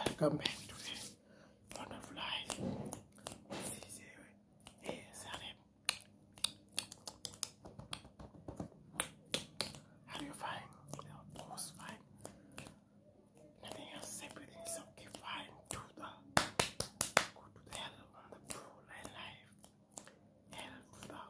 Welcome back to the wonderful life. This is ASRM. How do you find? Of course, fine. Nothing else, everything is okay, fine. Go to the hell on the pool and life. Hell to the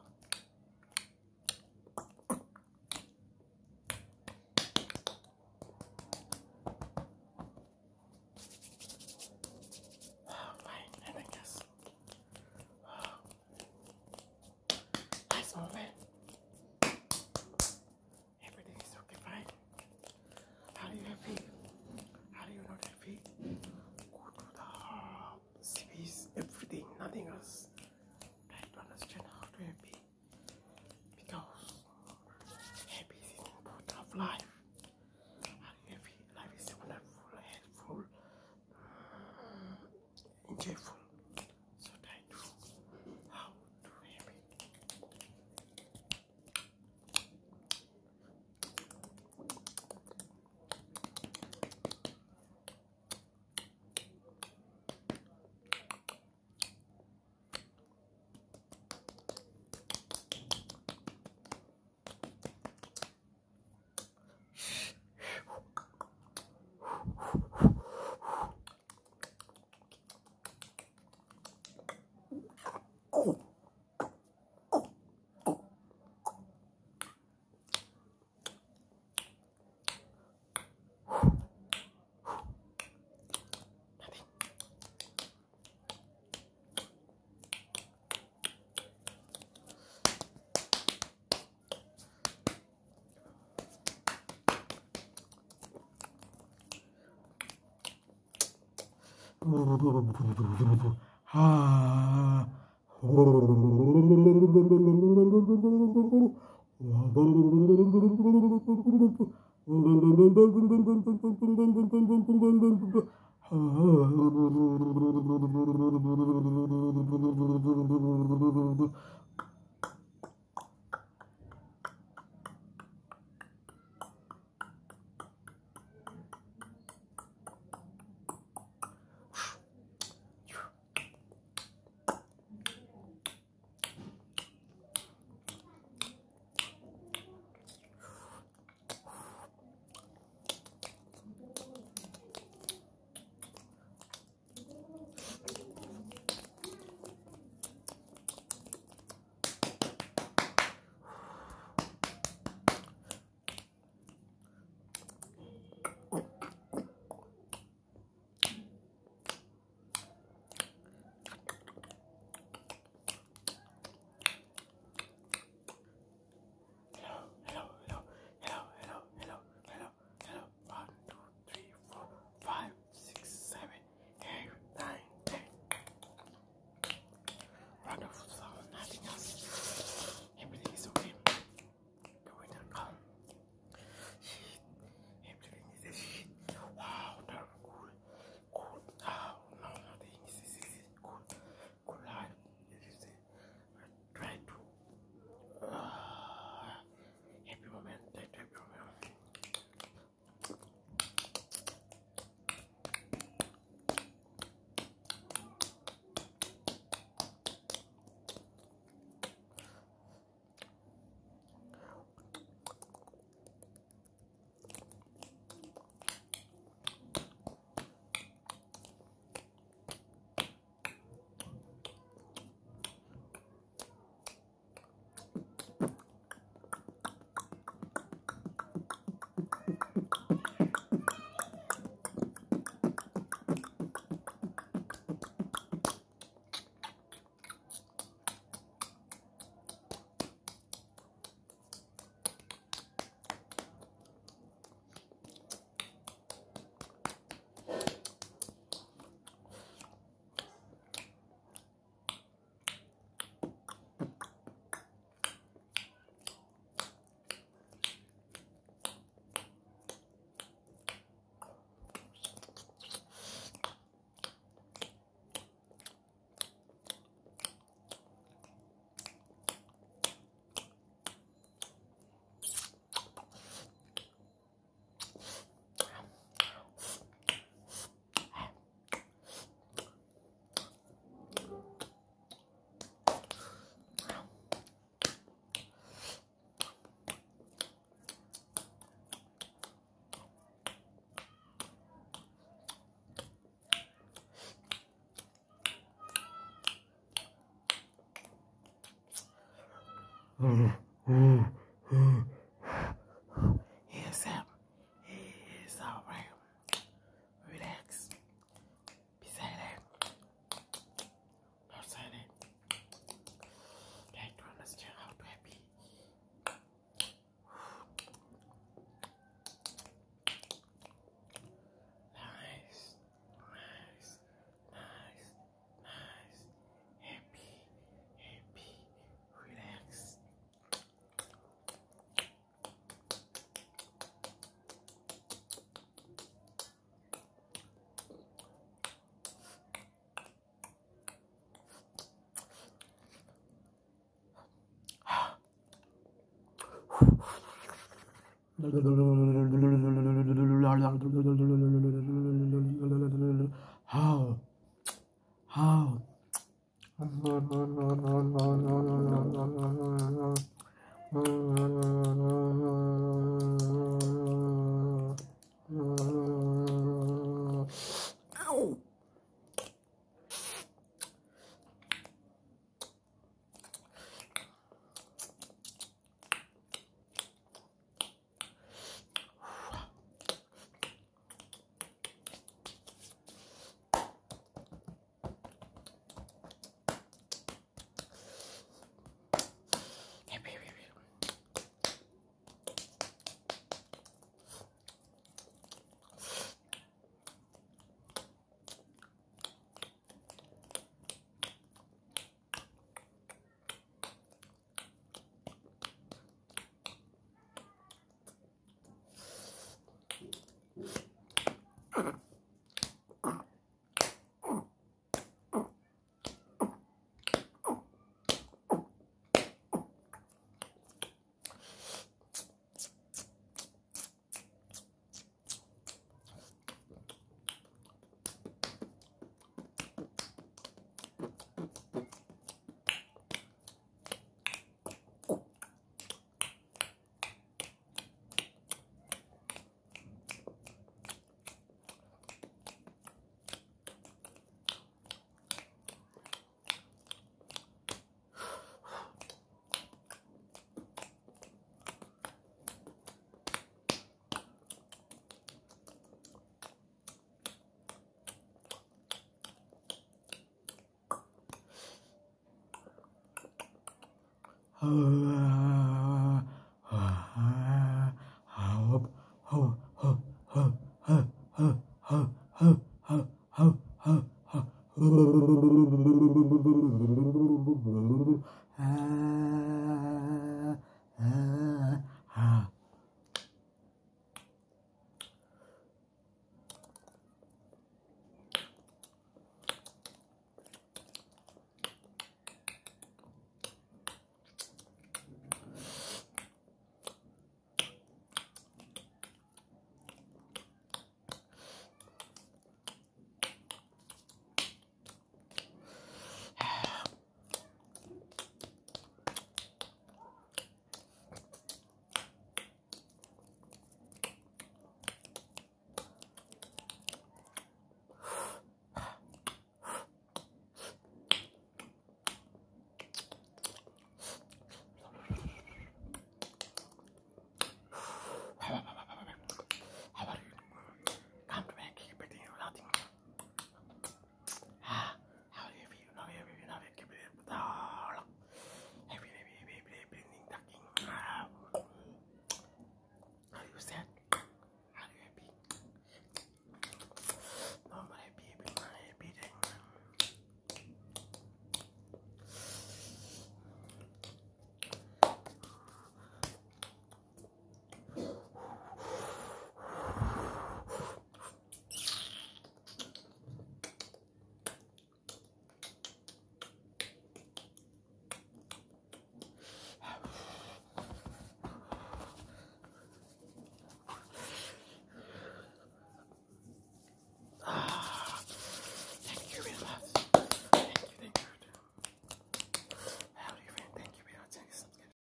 moment. Everything is okay, fine. Are you happy? Are you not happy? Go to the space, everything, nothing else. Try to understand how to happy. Because happy is important of life. Are you happy? Life is wonderful, helpful, enjoyable. So try to how to happy. Yes, Sam. It's alright. Relax. Be silent. Not silent. Try to understand how to happy. Nice. Nice. Nice. Nice. Happy. Happy. Relax. How? How? Ow! Hey, baby.